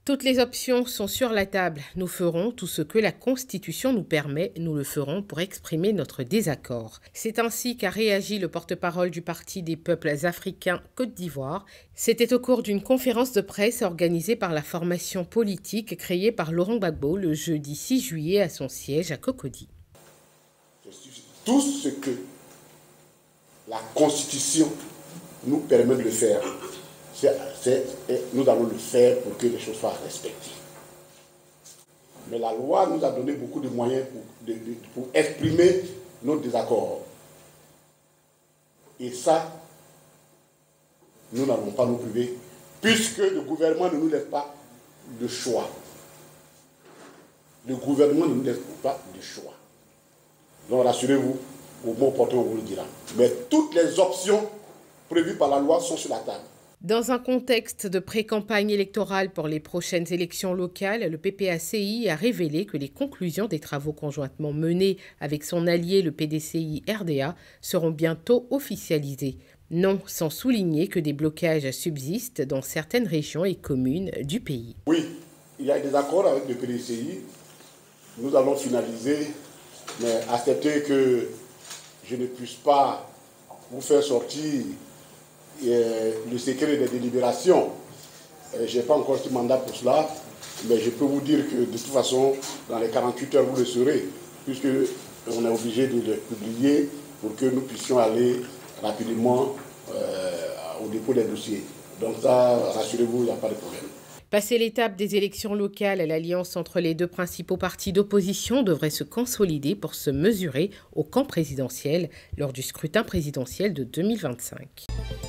Toutes les options sont sur la table. Nous ferons tout ce que la Constitution nous permet. Nous le ferons pour exprimer notre désaccord. C'est ainsi qu'a réagi le porte-parole du Parti des peuples africains Côte d'Ivoire. C'était au cours d'une conférence de presse organisée par la formation politique créée par Laurent Gbagbo le jeudi 6 juillet à son siège à Cocody. Tout ce que la Constitution nous permet de le faire, nous allons le faire pour que les choses soient respectées. Mais la loi nous a donné beaucoup de moyens pour exprimer nos désaccords. Et ça, nous n'allons pas nous priver, puisque le gouvernement ne nous laisse pas de choix. Le gouvernement ne nous laisse pas de choix. Donc rassurez-vous, au mot opportun, on vous le dira. Mais toutes les options prévues par la loi sont sur la table. Dans un contexte de pré-campagne électorale pour les prochaines élections locales, le PPACI a révélé que les conclusions des travaux conjointement menés avec son allié le PDCI RDA seront bientôt officialisées. Non, sans souligner que des blocages subsistent dans certaines régions et communes du pays. Oui, il y a des accords avec le PDCI. Nous allons finaliser, mais acceptez que je ne puisse pas vous faire sortir le secret des délibérations. Je n'ai pas encore ce mandat pour cela, mais je peux vous dire que de toute façon, dans les 48 heures, vous le saurez, puisqu'on est obligé de le publier pour que nous puissions aller rapidement au dépôt des dossiers. Donc ça, rassurez-vous, il n'y a pas de problème. Passé l'étape des élections locales, l'alliance entre les deux principaux partis d'opposition devrait se consolider pour se mesurer au camp présidentiel lors du scrutin présidentiel de 2025.